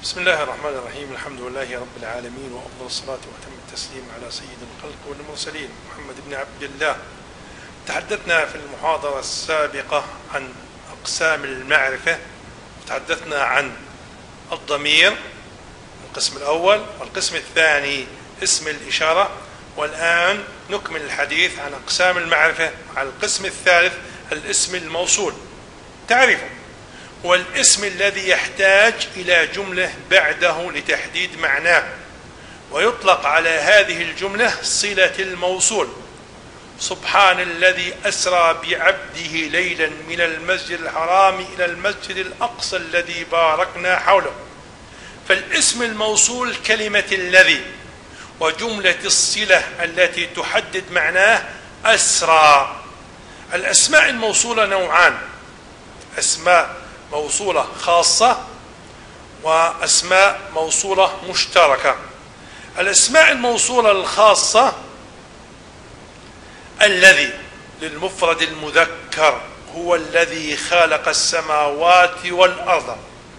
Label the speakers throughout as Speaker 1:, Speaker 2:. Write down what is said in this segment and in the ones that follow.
Speaker 1: بسم الله الرحمن الرحيم. الحمد لله رب العالمين، وأفضل الصلاة وأتم التسليم على سيد الخلق والمرسلين محمد بن عبد الله. تحدثنا في المحاضرة السابقة عن أقسام المعرفة، وتحدثنا عن الضمير القسم الأول، والقسم الثاني اسم الإشارة، والآن نكمل الحديث عن أقسام المعرفة على القسم الثالث الاسم الموصول. تعرفه والاسم الذي يحتاج إلى جملة بعده لتحديد معناه، ويطلق على هذه الجملة صلة الموصول. سبحان الذي أسرى بعبده ليلا من المسجد الحرام إلى المسجد الأقصى الذي باركنا حوله. فالاسم الموصول كلمة الذي، وجملة الصلة التي تحدد معناه أسرى. الأسماء الموصولة نوعان: أسماء موصولة خاصة وأسماء موصولة مشتركة. الأسماء الموصولة الخاصة الذي للمفرد المذكر هو الذي خلق السماوات والأرض.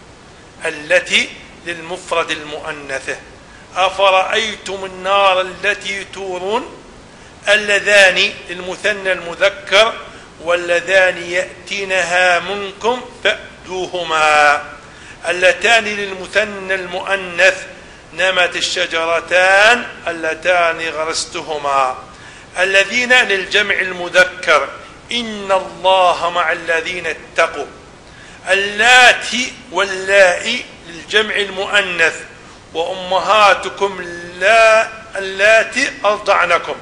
Speaker 1: التي للمفرد المؤنث أفرأيتم النار التي تورون. اللذان للمثنى المذكر واللذان يأتينها منكم فأتوهما. اللتان للمثنى المؤنث نمت الشجرتان اللتان غرستهما. الذين للجمع المذكر إن الله مع الذين اتقوا. اللاتي واللائي للجمع المؤنث وأمهاتكم اللاتي أرضعنكم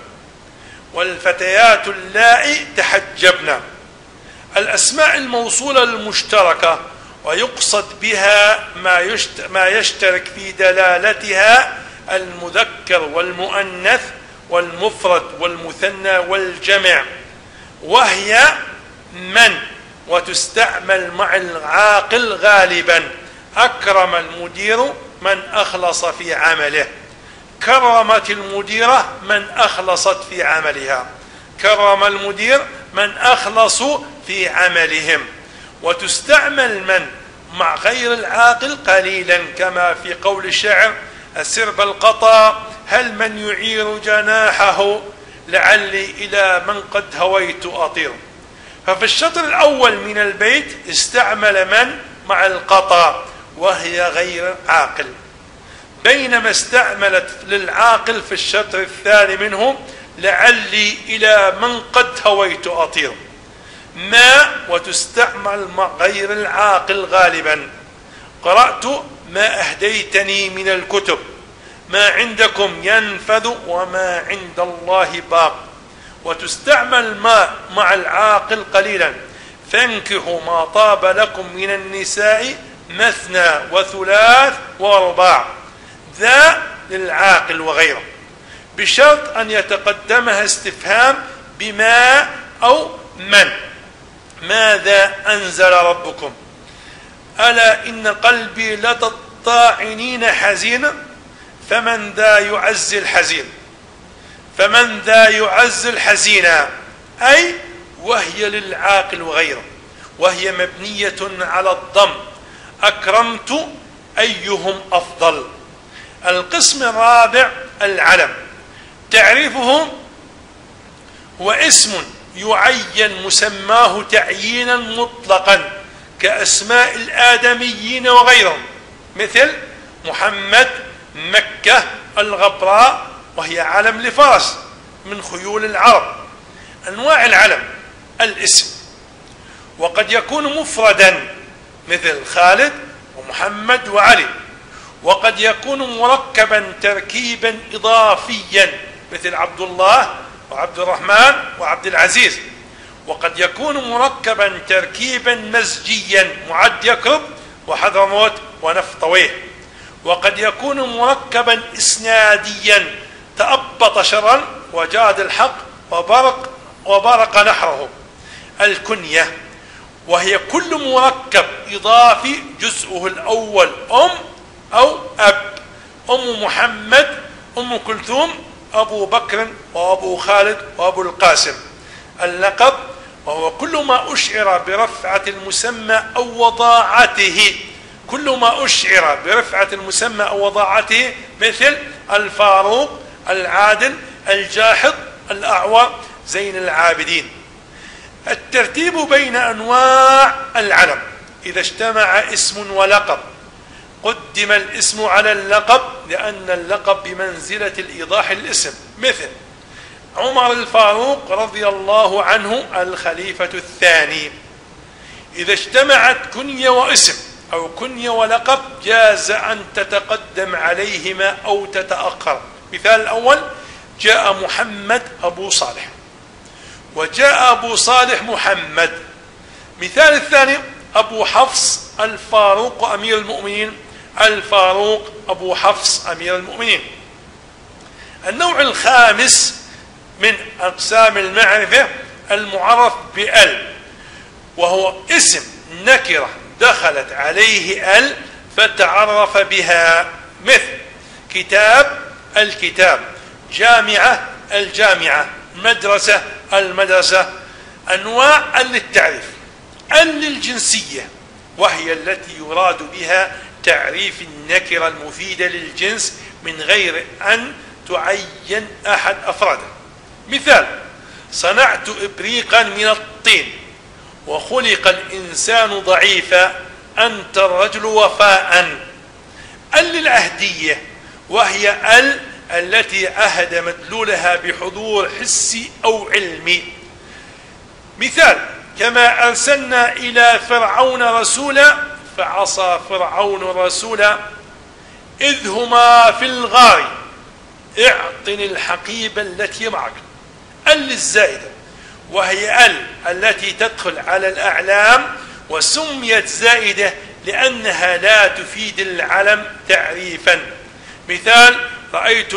Speaker 1: والفتيات اللائي تحجبن. الأسماء الموصولة المشتركة ويقصد بها ما يشترك في دلالتها المذكر والمؤنث والمفرد والمثنى والجمع، وهي من، وتستعمل مع العاقل غالبا. أكرم المدير من أخلص في عمله. كرمت المديرة من أخلصت في عملها. كرم المدير من أخلصوا في عملهم. وتستعمل من مع غير العاقل قليلا، كما في قول الشاعر: السرب القطا هل من يعير جناحه لعلي إلى من قد هويت أطير. ففي الشطر الأول من البيت استعمل من مع القطا وهي غير عاقل، بينما استعملت للعاقل في الشطر الثاني منه لعلي إلى من قد هويت أطير. ما وتستعمل مع غير العاقل غالبا. قرأت ما أهديتني من الكتب. ما عندكم ينفذ وما عند الله باق. وتستعمل ما مع العاقل قليلا. فانكحوا ما طاب لكم من النساء مثنى وثلاث ورباع. ذا للعاقل وغيره، بشرط أن يتقدمها استفهام بما أو من. ماذا أنزل ربكم؟ ألا إن قلبي لدى الطاعنين حزين فمن ذا يعز الحزين. فمن ذا يعز الحزينا، أي وهي للعاقل وغيره، وهي مبنية على الضم. أكرمت أيهم أفضل. القسم الرابع العلم. تعريفه هو اسم يعين مسماه تعيينا مطلقا كأسماء الآدميين وغيرهم، مثل محمد، مكة، الغبراء، وهي علم لفرس من خيول العرب. أنواع العلم: الاسم، وقد يكون مفردا مثل خالد ومحمد وعلي، وقد يكون مركبا تركيبا إضافيا مثل عبد الله وعبد الرحمن وعبد العزيز، وقد يكون مركبا تركيبا مزجيا معد يكرب وحضرموت ونفطويه، وقد يكون مركبا إسناديا تأبط شرا وجاد الحق وبرق نحره. الكنية، وهي كل مركب إضافي جزءه الأول أم أو أب. أم محمد، أم كلثوم، أبو بكر وأبو خالد وأبو القاسم. اللقب، وهو كل ما أشعر برفعة المسمى أو وضاعته كل ما أشعر برفعة المسمى أو وضاعته، مثل الفاروق، العادل، الجاحظ، الأعور، زين العابدين. الترتيب بين أنواع العلم: إذا اجتمع اسم ولقب قدم الاسم على اللقب، لأن اللقب بمنزلة الإيضاح للاسم، مثل عمر الفاروق رضي الله عنه الخليفة الثاني. إذا اجتمعت كنية واسم أو كنية ولقب جاز أن تتقدم عليهما أو تتأخر. مثال الأول: جاء محمد أبو صالح، وجاء أبو صالح محمد. مثال الثاني: أبو حفص الفاروق أمير المؤمنين، الفاروق أبو حفص أمير المؤمنين. النوع الخامس من أقسام المعرفة المعرف بأل، وهو اسم نكرة دخلت عليه أل فتعرف بها، مثل كتاب الكتاب، جامعة الجامعة، مدرسة المدرسة. أنواع ال للتعريف: ال للجنسية، وهي التي يراد بها تعريف النكرة المفيدة للجنس من غير أن تعين أحد أفراده. مثال: صنعت إبريقا من الطين، وخلق الإنسان ضعيفا، أنت الرجل وفاء. ال للعهدية، وهي ال التي عهد مدلولها بحضور حسي أو علمي. مثال: كما أرسلنا إلى فرعون رسولا فعصى فرعون رسولا، إذ هما في الغار اعطني الحقيبة التي معك. ال الزائدة، وهي ال التي تدخل على الأعلام، وسميت زائدة لأنها لا تفيد العلم تعريفا. مثال: رأيت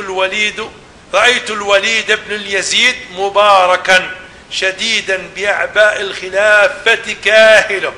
Speaker 1: الوليد بن اليزيد مباركا، شديدا بأعباء الخلافة كاهله.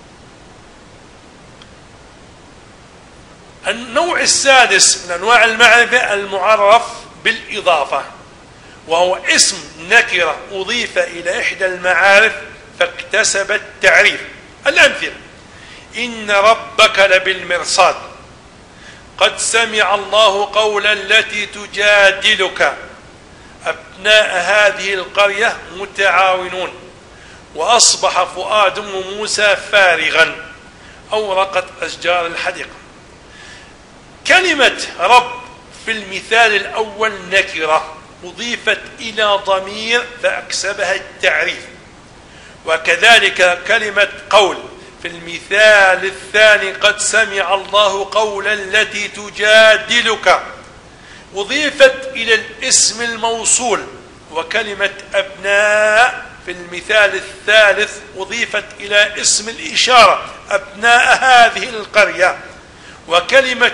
Speaker 1: النوع السادس من أنواع المعرفة المعرف بالإضافة، وهو اسم نكرة أضيف إلى إحدى المعارف فاكتسب التعريف. الأمثلة: إن ربك لبالمرصاد، قد سمع الله قول التي تجادلك، أبناء هذه القرية متعاونون، وأصبح فؤاد أم موسى فارغا، أورقت أشجار الحديقة. كلمة رب في المثال الأول نكرة أضيفت إلى ضمير فأكسبها التعريف، وكذلك كلمة قول في المثال الثاني قد سمع الله قول التي تجادلك أضيفت إلى الاسم الموصول، وكلمة أبناء في المثال الثالث أضيفت إلى اسم الإشارة أبناء هذه القرية، وكلمة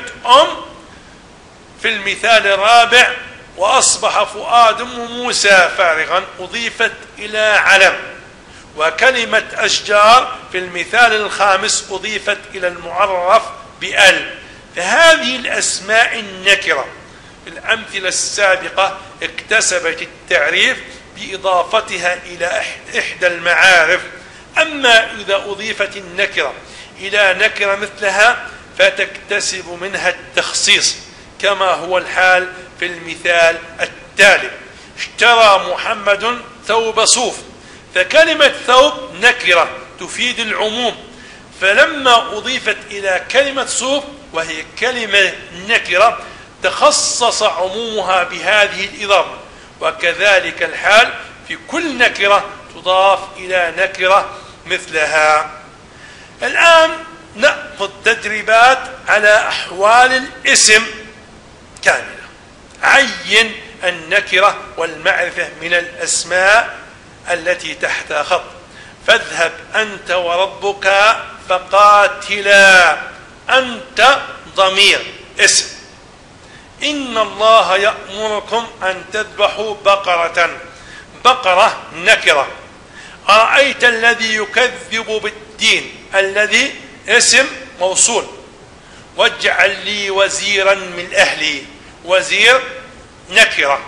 Speaker 1: في المثال الرابع وأصبح فؤاد موسى فارغا أضيفت إلى علم، وكلمة أشجار في المثال الخامس أضيفت إلى المعرف بأل. فهذه الأسماء النكرة الأمثلة السابقة اكتسبت التعريف بإضافتها إلى إحدى المعارف. أما إذا أضيفت النكرة إلى نكرة مثلها فتكتسب منها التخصيص، كما هو الحال في المثال التالي: اشترى محمد ثوب صوف، فكلمة ثوب نكرة تفيد العموم، فلما أضيفت إلى كلمة صوف وهي كلمة نكرة تخصص عمومها بهذه الإضافة. وكذلك الحال في كل نكرة تضاف إلى نكرة مثلها. الآن نأخذ تدريبات على أحوال الاسم كاملة. عين النكرة والمعرفة من الأسماء التي تحت خط: فاذهب أنت وربك فقاتلا. أنت ضمير اسم. إن الله يأمركم أن تذبحوا بقرة. بقرة نكرة. أرأيت الذي يكذب بالدين. الذي اسم موصول. واجعل لي وزيرا من أهلي. وزير نكرة.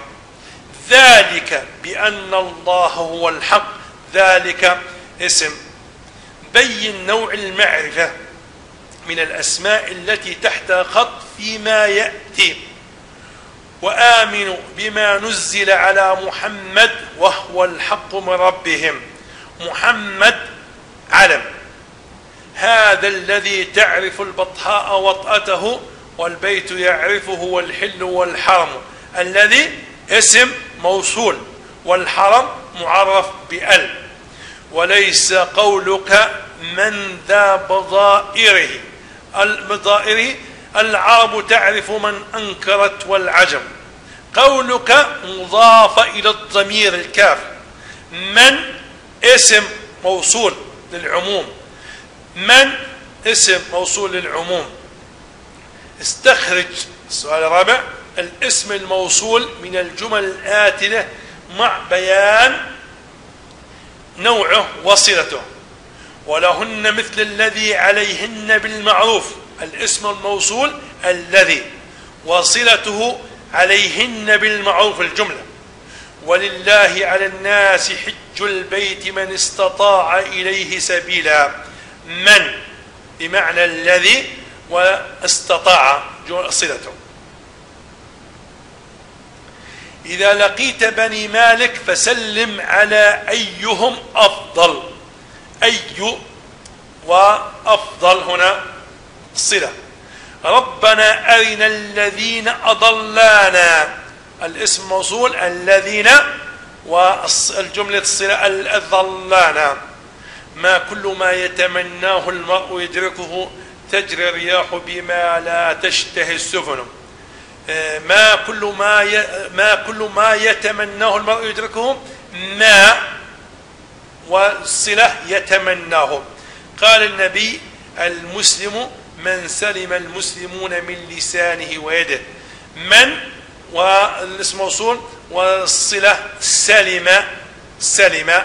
Speaker 1: ذلك بأن الله هو الحق. ذلك اسم. بين نوع المعرفة من الأسماء التي تحت خط فيما يأتي. وآمنوا بما نزل على محمد وهو الحق من ربهم. محمد علم، هذا الذي تعرف البطحاء وطأته والبيت يعرفه والحل والحرم. الذي اسم موصول والحرم معرف بأل. وليس قولك من ذا بضائره. البضائر العرب تعرف من أنكرت والعجم. قولك مضاف إلى الضمير الكاف. من اسم موصول للعموم. من اسم موصول للعموم. استخرج السؤال الرابع الاسم الموصول من الجمل الآتية مع بيان نوعه وصلته. ولهن مثل الذي عليهن بالمعروف. الاسم الموصول الذي وصلته عليهن بالمعروف الجملة. ولله على الناس حج البيت من استطاع إليه سبيلا. من بمعنى الذي واستطاع صلته. إذا لقيت بني مالك فسلم على أيهم أفضل. أي وأفضل هنا صلة. ربنا أرنا الذين أضلانا. الاسم موصول الذين والجملة الصلة الضلانا. ما كل ما يتمناه المرء يدركه تجري الرياح بما لا تشتهي السفن. ما كل ما يتمناه المرء يدركه. ما والصلة يتمناه. قال النبي المسلم من سلم المسلمون من لسانه ويده. من والاسم موصول والصلة سلم.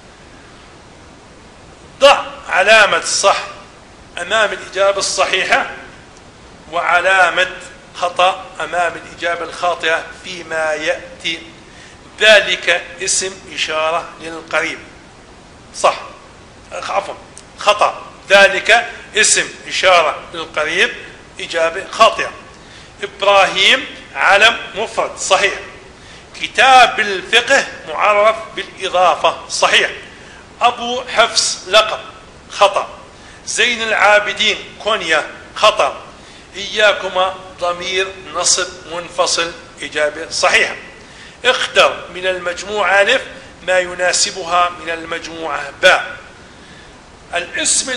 Speaker 1: ضع علامة صح أمام الإجابة الصحيحة وعلامة خطأ أمام الإجابة الخاطئة فيما يأتي. ذلك اسم إشارة للقريب. صح. عفوا خطأ. ذلك اسم إشارة للقريب. إجابة خاطئة. إبراهيم علم مفرد. صحيح. كتاب الفقه معرف بالإضافة. صحيح. أبو حفص لقب. خطأ. زين العابدين كونيا. خطأ. إياكما ضمير نصب منفصل. إجابة صحيحة. اختر من المجموعة ألف ما يناسبها من المجموعة باء. الاسم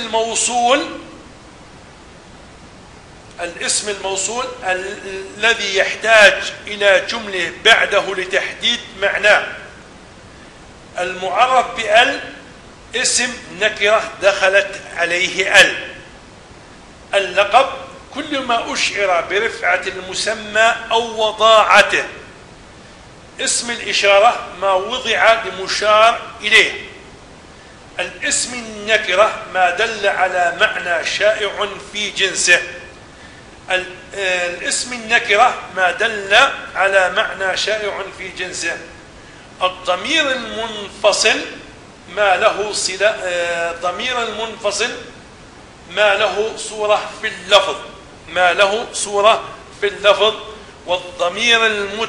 Speaker 1: الموصول الذي يحتاج إلى جملة بعده لتحديد معناه. المعرف بأل اسم نكرة دخلت عليه أل. اللقب كل ما أشعر برفعة المسمى أو وضاعته. اسم الإشارة ما وضع لمشار إليه. الاسم النكرة ما دل على معنى شائع في جنسه. الاسم النكرة ما دل على معنى شائع في جنسه. الضمير المنفصل ما له صلة. ضمير المنفصل ما له صورة في اللفظ. ما له صورة في اللفظ. والضمير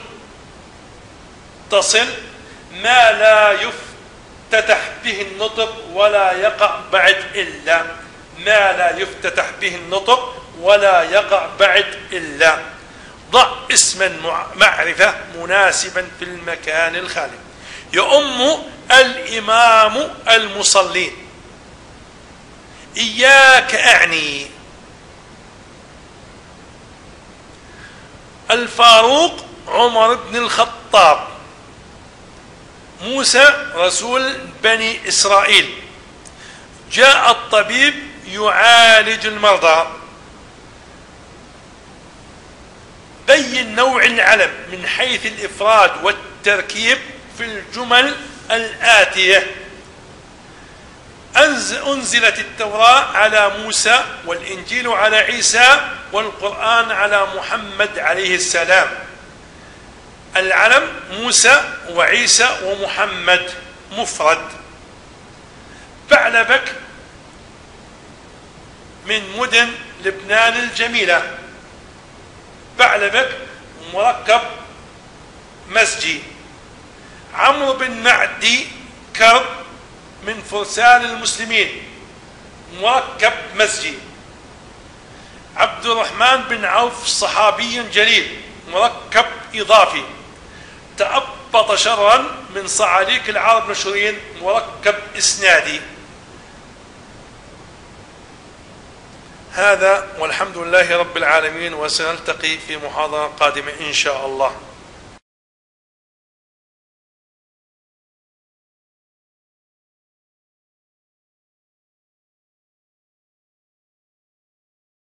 Speaker 1: المتصل ما لا يفتتح به النطق ولا يقع بعد إلا. ما لا يفتتح به النطق ولا يقع بعد إلا. ضع اسما معرفة مناسبا في المكان الخالي. يؤم الإمام المصلين. إياك أعني. الفاروق عمر بن الخطاب. موسى رسول بني إسرائيل. جاء الطبيب يعالج المرضى. بين نوع العلم من حيث الإفراد والتركيب في الجمل الآتية. أنزلت التوراة على موسى والإنجيل على عيسى والقرآن على محمد عليه السلام. العلم موسى وعيسى ومحمد مفرد. بعلبك من مدن لبنان الجميلة، بعلمك مركب مزجي. عمرو بن معدي كرب من فرسان المسلمين، مركب مزجي. عبد الرحمن بن عوف صحابي جليل، مركب إضافي. تأبط شرا من صعاليك العرب المشهورين، مركب إسنادي. هذا والحمد لله رب العالمين، وسنلتقي في محاضرة قادمة إن شاء الله.